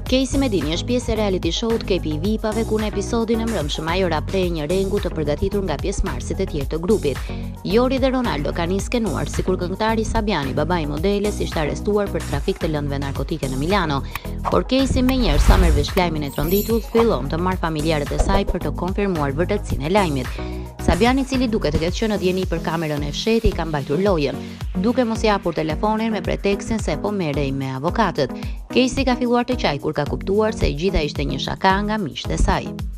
Casey Medini është pjesë e reality show-t Kepi i VIP-ave, ku në episodin e mbrëmshëm ajo raprei një rengu të përgatitur nga pjesëmarrësit e tjerë të grupit. Jori dhe Ronaldo kanë skenuar sikur këngëtari Sabiani, babai i modeles, ishte arrestuar për trafik të lëndëve narkotike në Milano. Por Casey menjëherë sa merr vesh lajmin e tronditur, fillon të marrë familjarët e saj për të konfirmuar vërtetësinë e lajmit. Sabiani, i cili duket të ketë qenë në dieni për kamerën e fshehtë, i ka mbajtur lojën, duke mos i hapur telefonin me pretekstin se po merrej me avokatët. Casey ka filluar të qaj kur ka kuptuar se e gjitha ishte një shaka nga miqtë e saj.